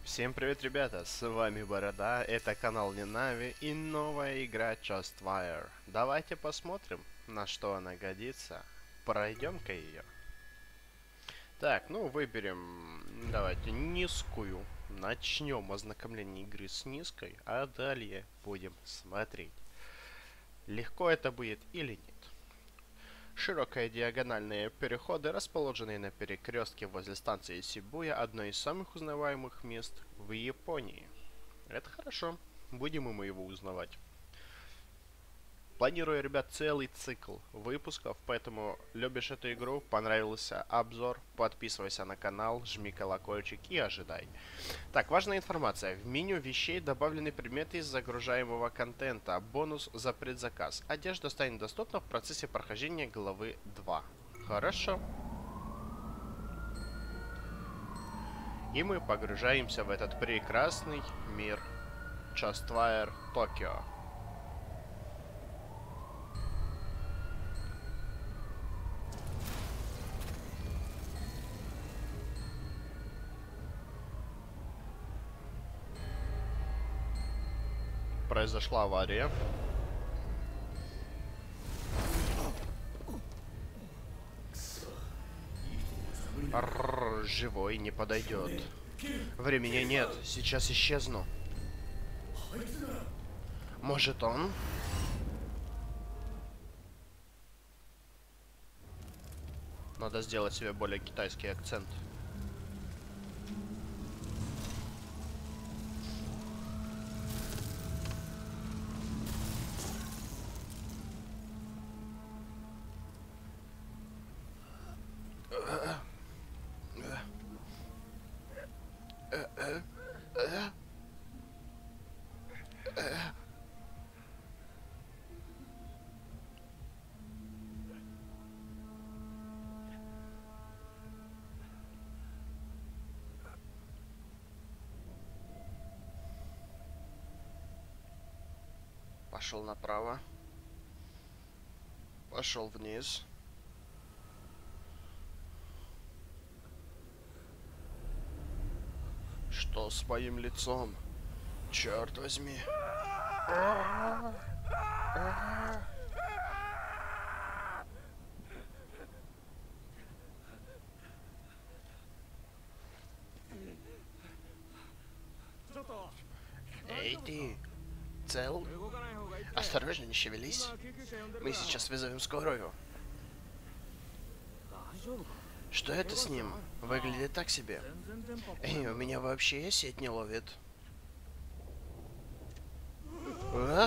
Всем привет, ребята, с вами Борода, это канал Ненави и новая игра Just Fire. Давайте посмотрим, на что она годится. Пройдем-ка ее. Так, ну выберем, давайте, низкую. Начнем ознакомление игры с низкой, а далее будем смотреть, легко это будет или нет. Широкие диагональные переходы, расположенные на перекрестке возле станции Сибуя, одно из самых узнаваемых мест в Японии. Это хорошо. Будем и мы его узнавать. Планирую, ребят, целый цикл выпусков, поэтому любишь эту игру, понравился обзор, подписывайся на канал, жми колокольчик и ожидай. Так, важная информация. В меню вещей добавлены предметы из загружаемого контента. Бонус за предзаказ. Одежда станет доступна в процессе прохождения главы 2. Хорошо. И мы погружаемся в этот прекрасный мир Justwire Tokyo. Произошла авария. Живой не подойдет. Времени нет, сейчас исчезну. Может он? Надо сделать себе более китайский акцент. Пошел направо. Пошел вниз. Что с моим лицом? Черт возьми. Эй ты, цел? Осторожно, не шевелись. Мы сейчас вызовем скорую. Что это с ним? Выглядит так себе. Эй, у меня вообще сеть не ловит. А?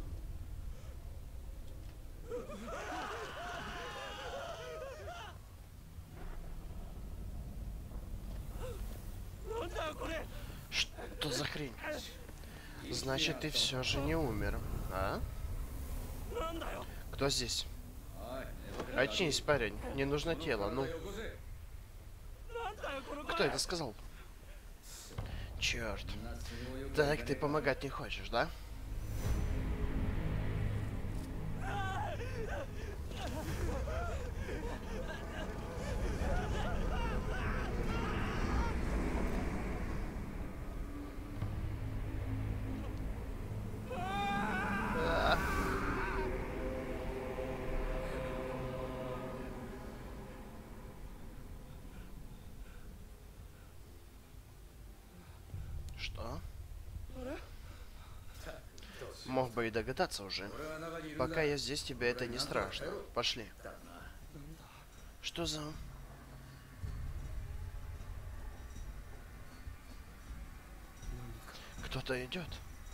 Что за хрень? Значит, ты все же не умер, а? Кто здесь? Очнись, парень. Не нужно тело, ну. Кто это сказал? Черт. Так, ты помогать не хочешь, да? Что? Мог бы и догадаться уже. Пока я здесь, тебе это не страшно. Пошли. Что за... Кто-то идет.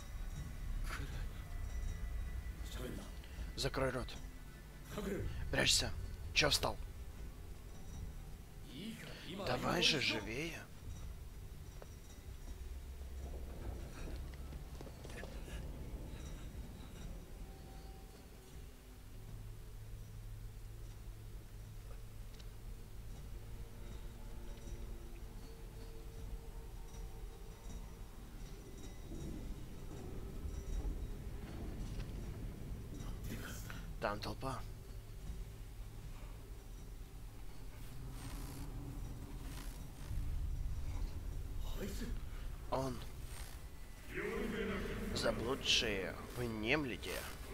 Закрой рот. Прячься. Чё встал? Давай же, живее. Там толпа. Он. Заблудшие, вы немлете.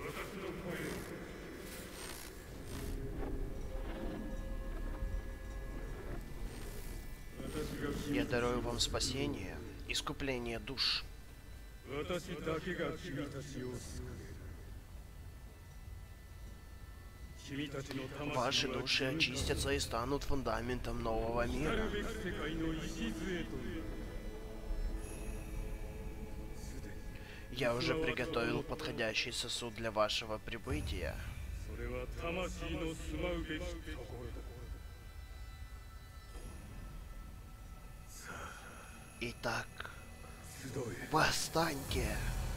Я дарую вам спасение, искупление душ. Ваши души очистятся и станут фундаментом нового мира. Я уже приготовил подходящий сосуд для вашего прибытия. Итак, восстаньте!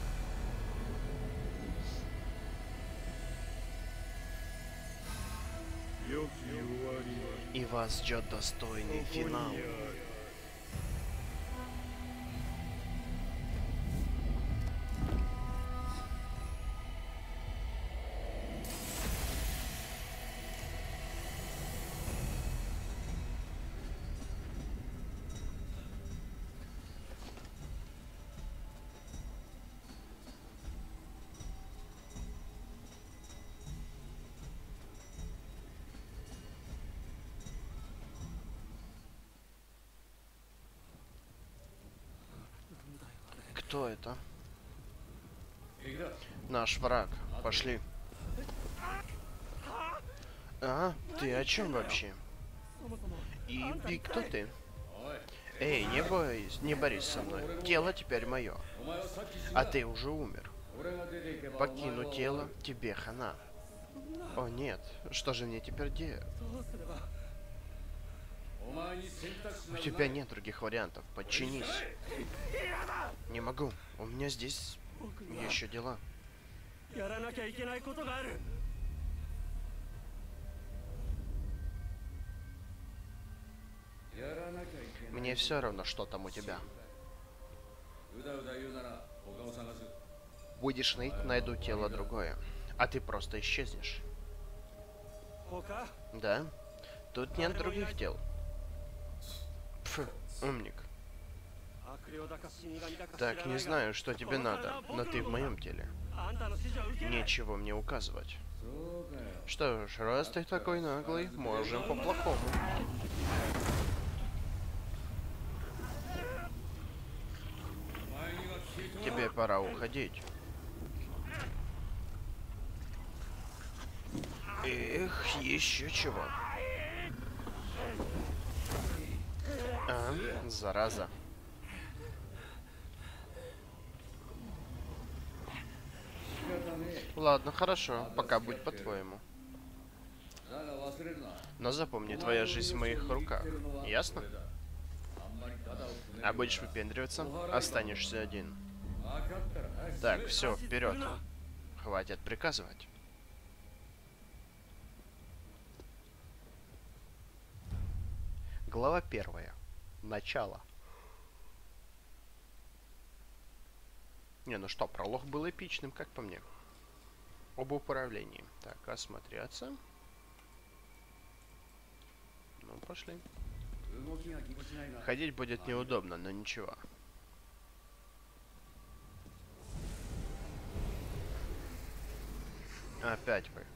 И вас ждет достойный финал. Кто это? Наш враг. Пошли. А? Ты о чем вообще? И кто ты? Эй, не бойся, не борись со мной. Тело теперь мое. А ты уже умер. Покину тело, тебе хана. О нет, что же мне теперь делать? У тебя нет других вариантов. Подчинись. Не могу. У меня здесь еще дела. Мне все равно, что там у тебя. Будешь ныть, найду тело другое. А ты просто исчезнешь. Да? Тут нет других тел. Пф, умник. Так, не знаю, что тебе надо, но ты в моем теле. Нечего мне указывать. Что ж, раз ты такой наглый, можем по-плохому. Тебе пора уходить. Эх, еще чего. А, зараза. Ладно, хорошо, пока будь по-твоему. Но запомни, твоя жизнь в моих руках. Ясно? А будешь выпендриваться, останешься один. Так, все, вперед. Хватит приказывать. Глава 1. Начало. Не, ну что, пролог был эпичным, как по мне. Об управлении. Так, осмотреться. Ну, пошли. Ходить будет неудобно, но ничего. Опять вы.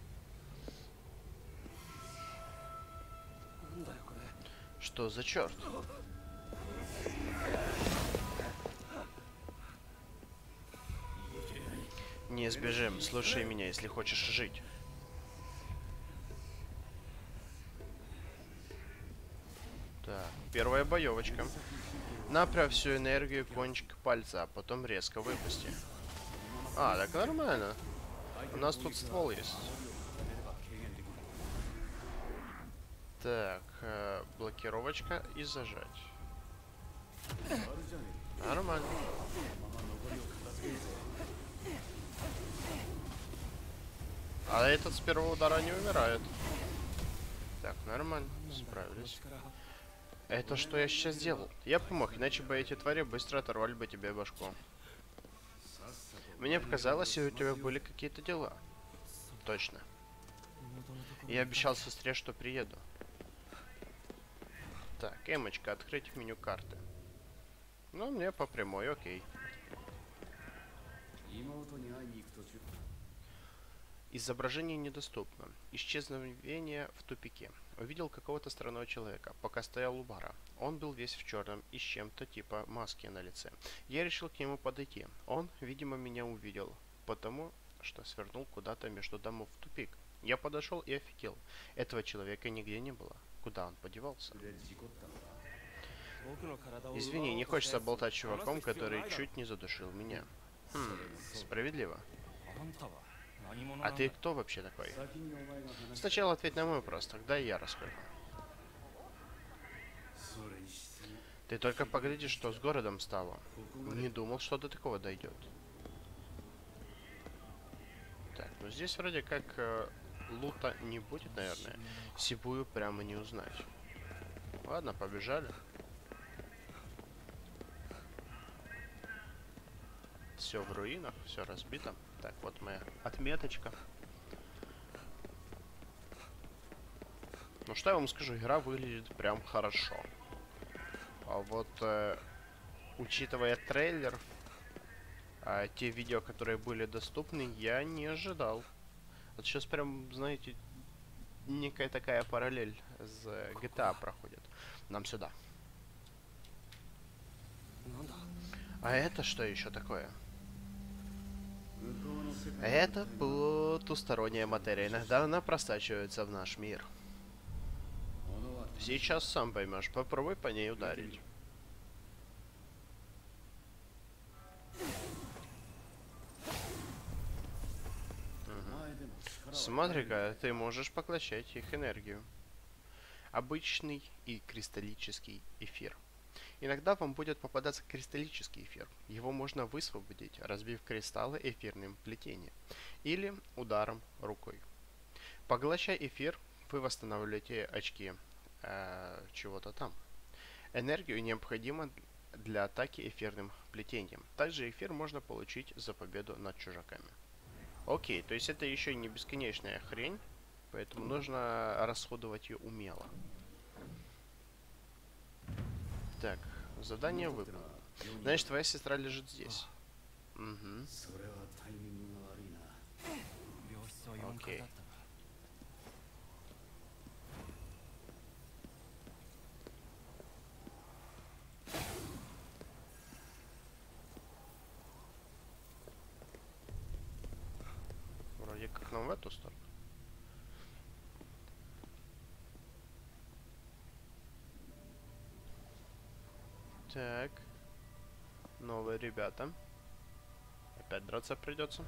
Что за черт? Не сбежим, слушай меня, если хочешь жить. Так, первая боевочка. Направь всю энергию кончик пальца, а потом резко выпусти. А, так нормально. У нас тут ствол есть. Так, блокировочка и зажать. Нормально. А этот с первого удара не умирает. Так, нормально, справились. Это что я сейчас сделал? Я помог, иначе бы эти твари быстро оторвали бы тебе башку. Мне показалось, у тебя были какие-то дела. Точно. Я обещал сестре, что приеду. Так, эмочка, открыть меню карты. Ну, мне по прямой, окей. Изображение недоступно. Исчезновение в тупике. Увидел какого-то странного человека, пока стоял у бара. Он был весь в черном и с чем-то типа маски на лице. Я решил к нему подойти. Он, видимо, меня увидел, потому что свернул куда-то между домов в тупик. Я подошел и офигел. Этого человека нигде не было. Куда он подевался? Извини, не хочется болтать с чуваком, который чуть не задушил меня. Справедливо. А ты кто вообще такой? Сначала ответь на мой вопрос, тогда и я расскажу. Ты только поглядишь, что с городом стало. Не думал, что до такого дойдет. Так, ну здесь вроде как лута не будет, наверное. Сибую прямо не узнать. Ладно, побежали. Все в руинах, все разбито. Так, вот моя отметочка. Ну что я вам скажу, игра выглядит прям хорошо. А вот, учитывая трейлер, те видео, которые были доступны, я не ожидал. Вот сейчас прям, знаете, некая такая параллель с GTA проходит. Нам сюда. А это что еще такое? Это потусторонняя материя. Иногда она просачивается в наш мир. Сейчас сам поймешь. Попробуй по ней ударить. Смотри-ка, ты можешь поглощать их энергию. Обычный и кристаллический эфир. Иногда вам будет попадаться кристаллический эфир. Его можно высвободить, разбив кристаллы эфирным плетением или ударом рукой. Поглощая эфир, вы восстанавливаете очки чего-то там. Энергию необходимо для атаки эфирным плетением. Также эфир можно получить за победу над чужаками. Окей, то есть это еще не бесконечная хрень, поэтому нужно расходовать ее умело. Так, задание выполнено. Знаешь, твоя сестра лежит здесь. Угу. Окей. Вроде как нам в эту сторону. Так. Новые ребята. Опять драться придется.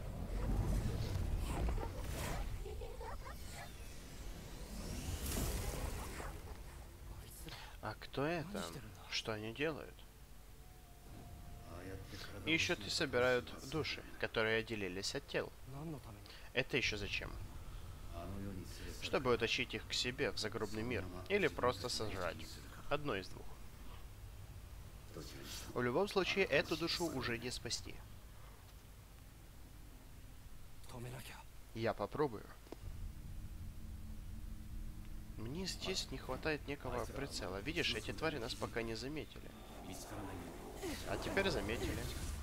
А кто это? Что они делают? Ищут и собирают души, которые отделились от тел. Это еще зачем? Чтобы утащить их к себе в загробный мир. Или просто сожрать. Одно из двух. В любом случае, эту душу уже не спасти. Я попробую. Мне здесь не хватает некого прицела. Видишь, эти твари нас пока не заметили. А теперь заметили.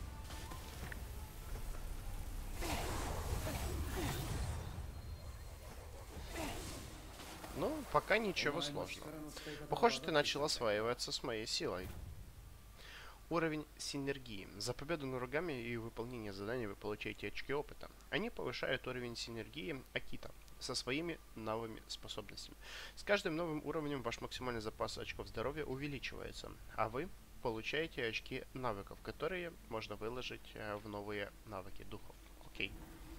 Ну, пока ничего сложного. Похоже, ты начал осваиваться с моей силой. Уровень синергии. За победу над врагами и выполнение заданий вы получаете очки опыта. Они повышают уровень синергии Акита со своими новыми способностями. С каждым новым уровнем ваш максимальный запас очков здоровья увеличивается, а вы получаете очки навыков, которые можно выложить в новые навыки духов. Окей.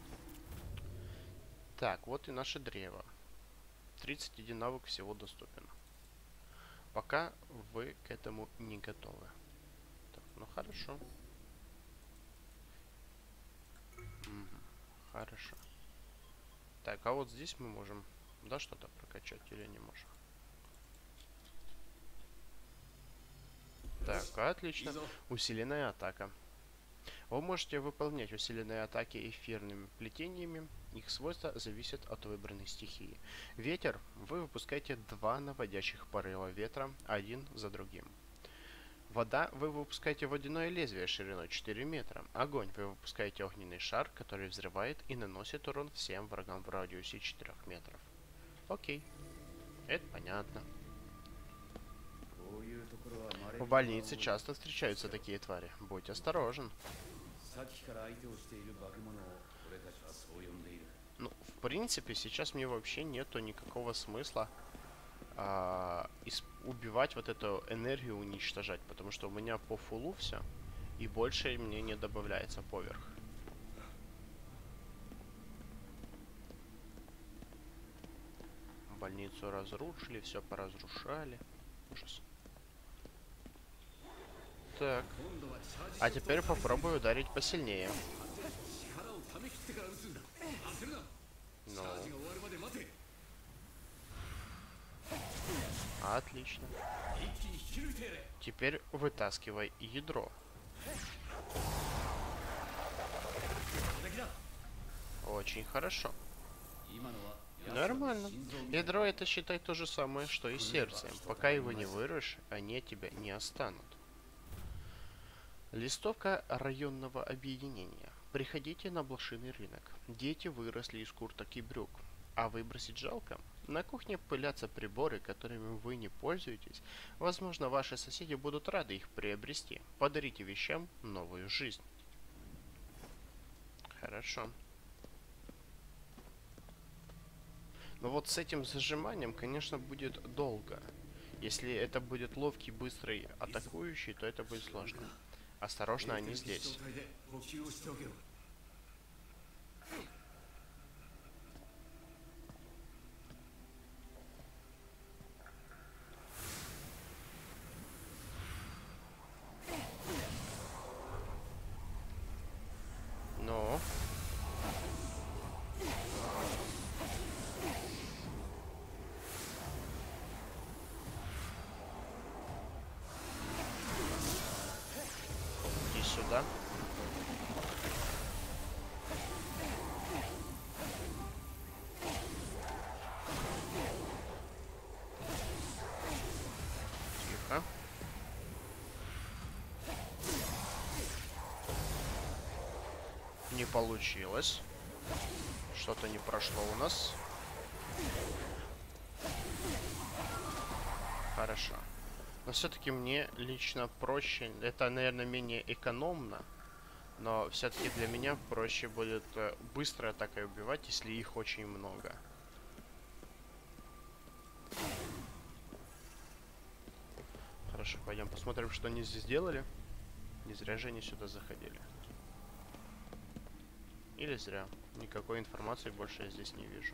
Так, вот и наше древо. 31 навык всего доступен. Пока вы к этому не готовы. Так, ну хорошо. Хорошо. Так, а вот здесь мы можем, да, что-то прокачать или не можем? Так, отлично. Усиленная атака. Вы можете выполнять усиленные атаки эфирными плетениями. Их свойства зависят от выбранной стихии. Ветер. Вы выпускаете 2 наводящих порыва ветра, один за другим. Вода, вы выпускаете водяное лезвие шириной 4 метра. Огонь, вы выпускаете огненный шар, который взрывает и наносит урон всем врагам в радиусе 4 метров. Окей, это понятно. В больнице часто встречаются такие твари. Будь осторожен. Ну, в принципе, сейчас мне вообще нету никакого смысла убивать вот эту энергию, уничтожать, потому что у меня по фулу все, и больше мне не добавляется поверх. Больницу разрушили, все поразрушали. Ужас. Так. А теперь попробую ударить посильнее. Ну. Отлично. Теперь вытаскивай ядро. Очень хорошо. Нормально. Ядро это, считай, то же самое, что и сердце. Пока его не вырвешь, они тебя не останут. Листовка районного объединения. Приходите на блошиный рынок. Дети выросли из курток и брюк. А выбросить жалко? На кухне пылятся приборы, которыми вы не пользуетесь. Возможно, ваши соседи будут рады их приобрести. Подарите вещам новую жизнь. Хорошо. Но вот с этим зажиманием, конечно, будет долго. Если это будет ловкий, быстрый, атакующий, то это будет сложно. Осторожно, они здесь. Но... Иди сюда. Тихо. Не получилось. Что-то не прошло у нас. Хорошо. Но все-таки мне лично проще. Это, наверное, менее экономно. Но все-таки для меня проще будет быстро атакой убивать, если их очень много. Хорошо, пойдем посмотрим, что они здесь делали. Не зря же они сюда заходили. Или зря. Никакой информации больше я здесь не вижу.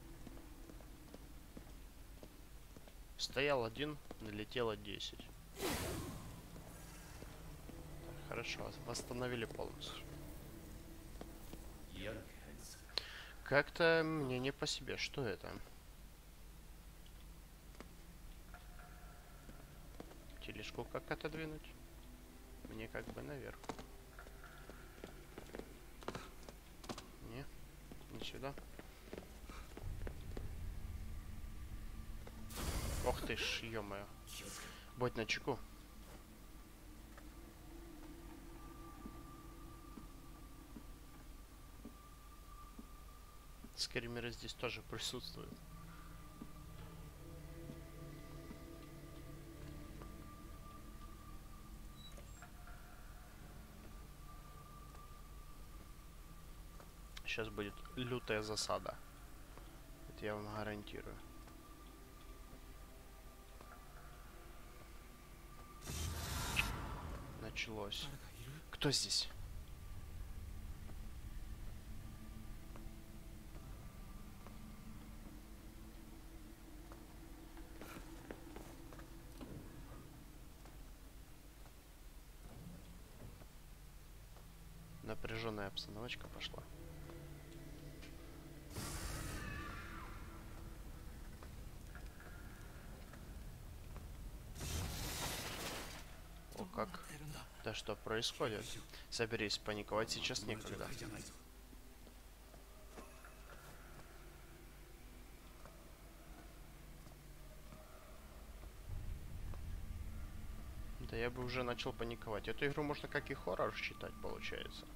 Стоял один, налетело 10. Так, хорошо, восстановили полностью. Как-то мне не по себе. Что это? Тележку как отодвинуть? Мне как бы наверх. Не, не сюда. Ох ты ж, ё-моё. Будь начеку. Скримеры здесь тоже присутствуют. Сейчас будет лютая засада. Это я вам гарантирую. Началось. Кто здесь? Напряженная обстановочка пошла. О, как? Да что происходит? Соберись, паниковать сейчас некогда. Да я бы уже начал паниковать. Эту игру можно как и хоррор считать, получается.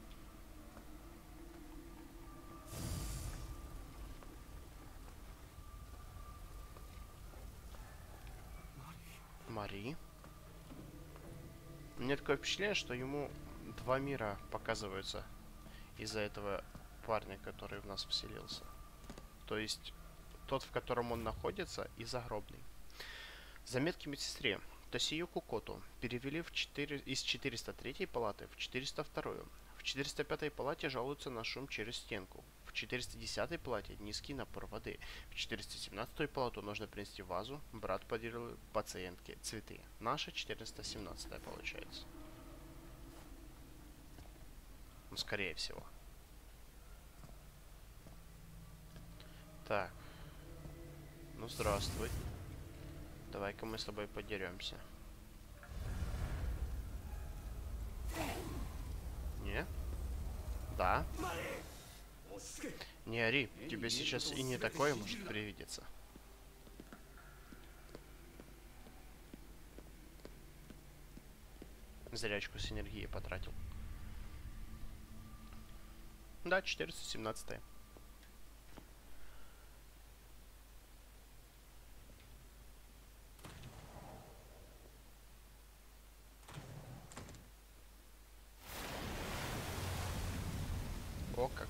Мари. У меня такое впечатление, что ему два мира показываются из-за этого парня, который в нас вселился. То есть тот, в котором он находится, и загробный. Заметки медсестре. Тосиюку Коту перевели из 403 палаты в 402. В 405 палате жалуются на шум через стенку. В 410 палате низкий напор воды. В 417 палату нужно принести вазу. Брат подарил пациентке цветы. Наша 417 получается. Ну, скорее всего. Так. Ну, здравствуй. Давай-ка мы с тобой подеремся. Не? Да? Не ори, тебе сейчас и не такое может привидеться. Зря очко с энергией потратил. Да, 417. О как.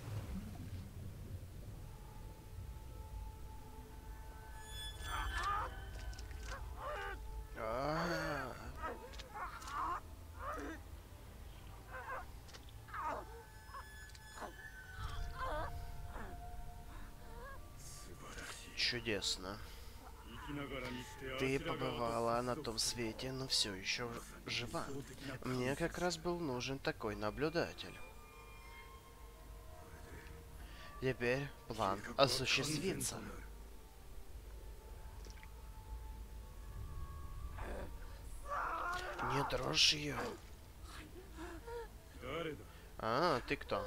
Чудесно. Ты побывала на том свете, но все еще жива. Мне как раз был нужен такой наблюдатель. Теперь план осуществится. Не трожь ее. А, ты кто?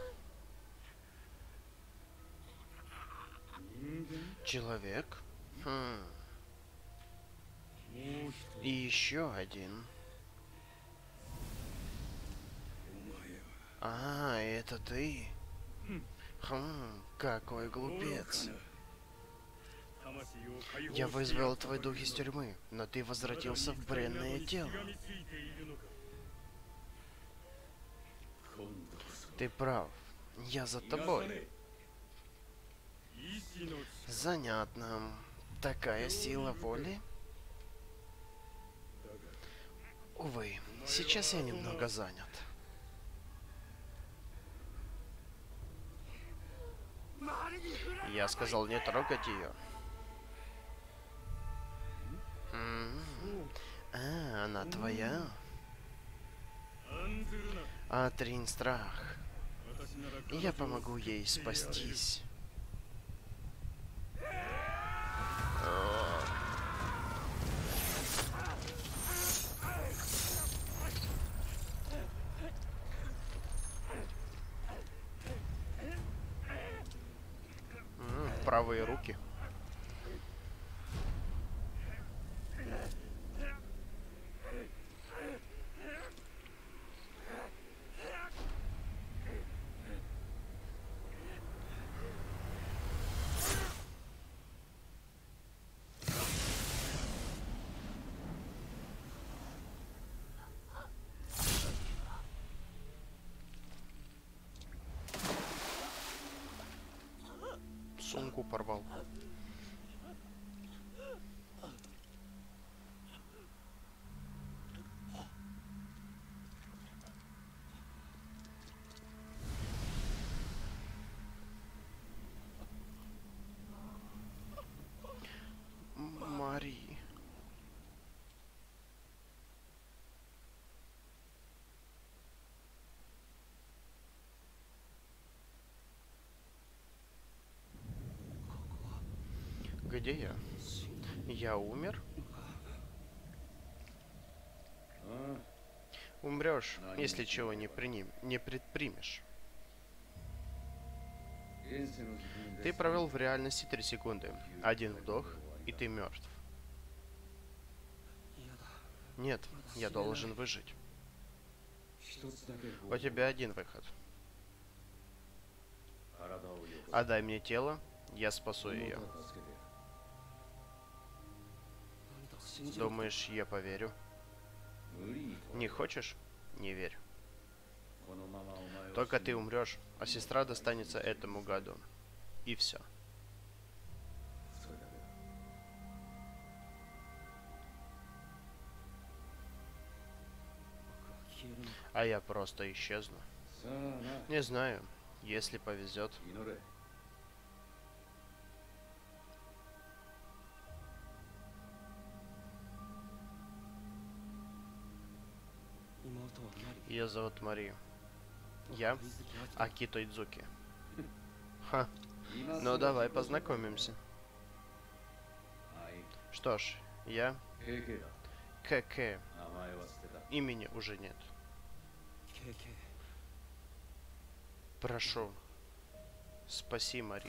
Человек? Хм. И еще один. А, это ты? Хм, какой глупец. Я вызвал твой дух из тюрьмы, но ты возвратился в бренное тело. Ты прав. Я за тобой. Занятно. Такая сила воли? Увы, сейчас я немного занят. Я сказал не трогать ее. А, она твоя? Отринь страх. Я помогу ей спастись. Правые руки. Сумку порвал. Мари. Где я? Я умер? Умрешь, если чего не предпримешь. Ты провел в реальности 3 секунды. Один вдох, и ты мертв. Нет, я должен выжить. У тебя один выход. Отдай мне тело, я спасу ее. Думаешь, я поверю? Не хочешь? Не верь. Только ты умрешь, а сестра достанется этому гаду. И все. А я просто исчезну. Не знаю, если повезет. Ее зовут Мари. Я Акито Идзуки. Ха. Ну давай познакомимся. Что ж, я КК. Имени уже нет. Прошу, спаси Мари.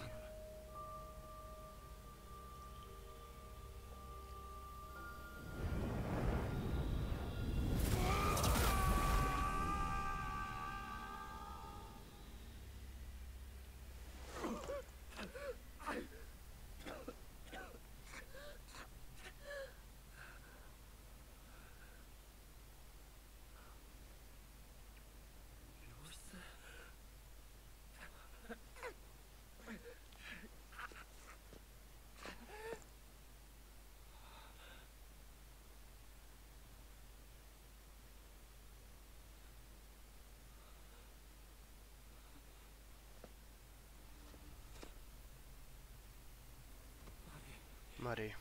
Мари.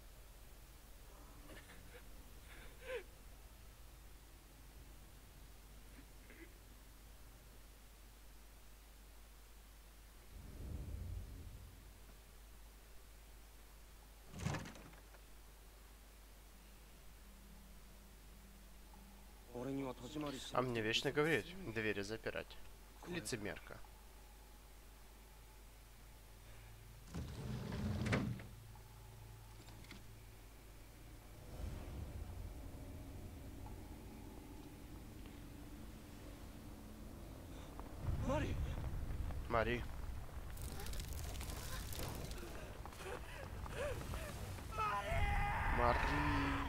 А мне вечно говорить, двери запирать. Лицемерка. Мари. Мари.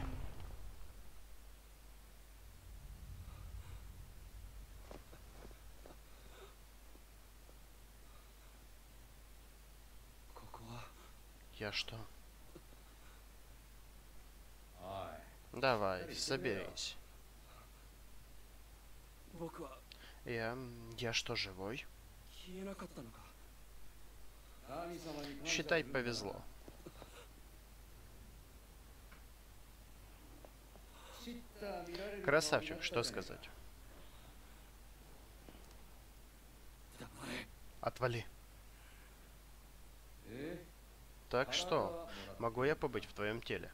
Я что? Давай, соберись. Я что, живой? Считай, повезло. Красавчик, что сказать? Отвали. Так что, могу я побыть в твоем теле?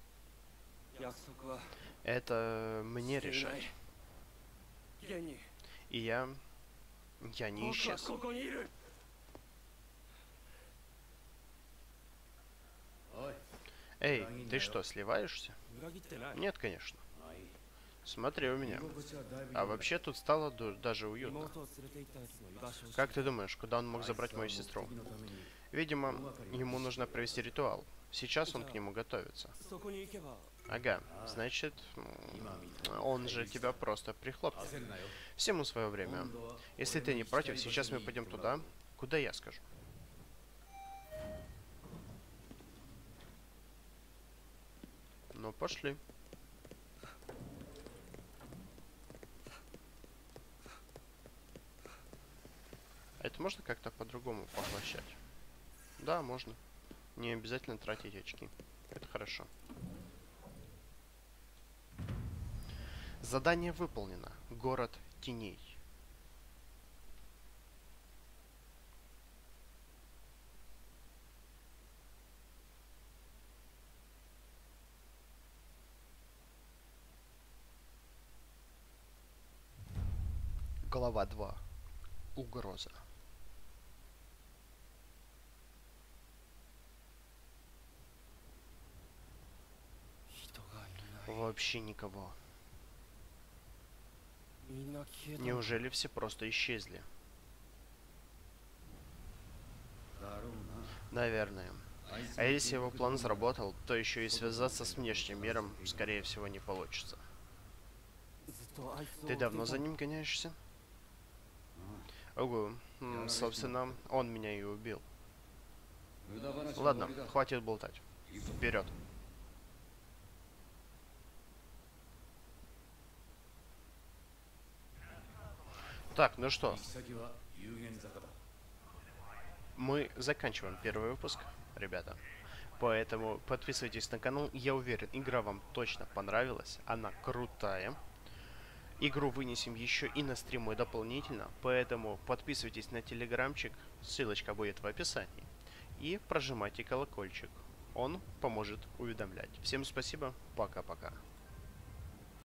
Это мне решать. И я не исчез. Эй, ты что, сливаешься? Нет, конечно. Смотри у меня. А вообще тут стало даже уютно. Как ты думаешь, куда он мог забрать мою сестру? Видимо, ему нужно провести ритуал. Сейчас он к нему готовится. Ага, значит, он же тебя просто прихлопнет. Всему свое время. Если ты не против, сейчас мы пойдем туда, куда я скажу. Ну, пошли. А это можно как-то по-другому поглощать? Да, можно. Не обязательно тратить очки. Это хорошо. Задание выполнено. Город теней. Глава 2. Угроза. Вообще никого. Неужели все просто исчезли? Наверное. А если его план сработал, то еще и связаться с внешним миром, скорее всего, не получится. Ты давно за ним гоняешься? Ого, собственно, он меня и убил. Ладно, хватит болтать. Вперед. Так, ну что, мы заканчиваем первый выпуск, ребята. Поэтому подписывайтесь на канал. Я уверен, игра вам точно понравилась. Она крутая. Игру вынесем еще и на стрим мой дополнительно. Поэтому подписывайтесь на телеграмчик. Ссылочка будет в описании. И прожимайте колокольчик. Он поможет уведомлять. Всем спасибо. Пока-пока.